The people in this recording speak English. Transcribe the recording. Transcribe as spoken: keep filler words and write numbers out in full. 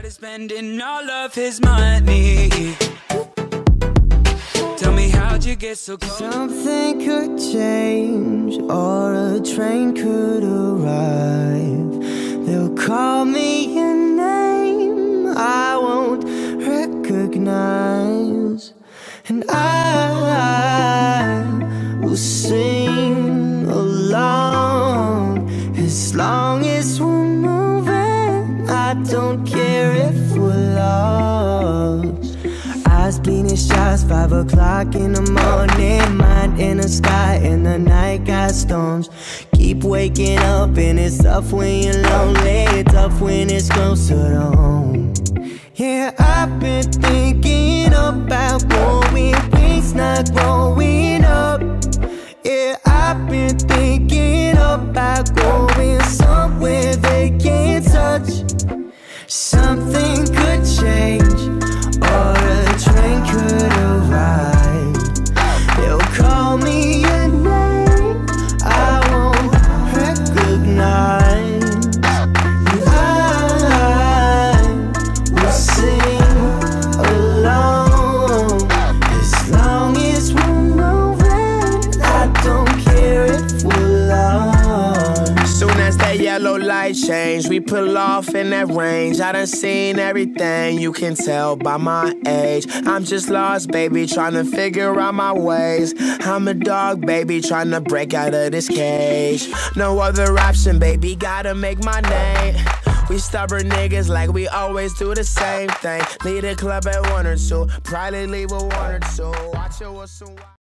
Started spending all of his money. Tell me, how'd you get so close? Something could change, or a train could arrive. They'll call me a name I won't recognize, and I will sing along. As long as we're moving, I don't care if we're lost. Eyes bleeding shots, five o'clock in the morning. Mind in the sky, and the night got storms. Keep waking up, and it's tough when you're lonely. Tough when it's closer to home. Yeah, I've been thinking about going wings, not growing up. Yeah, I've been thinking about going somewhere they can't touch. Something could change, or a train could arrive. They'll call me a name I won't recognize, and I will sing along. As long as we're moving, I don't care if we're lost. Soon as that yellow light change, we pull off in that range. I done seen everything, you can tell by my age. I'm just lost, baby, trying to figure out my ways. I'm a dog, baby, trying to break out of this cage. No other option, baby, gotta make my name. We stubborn niggas like we always do the same thing. Lead a club at one or two, probably leave with one or two. Watch it with some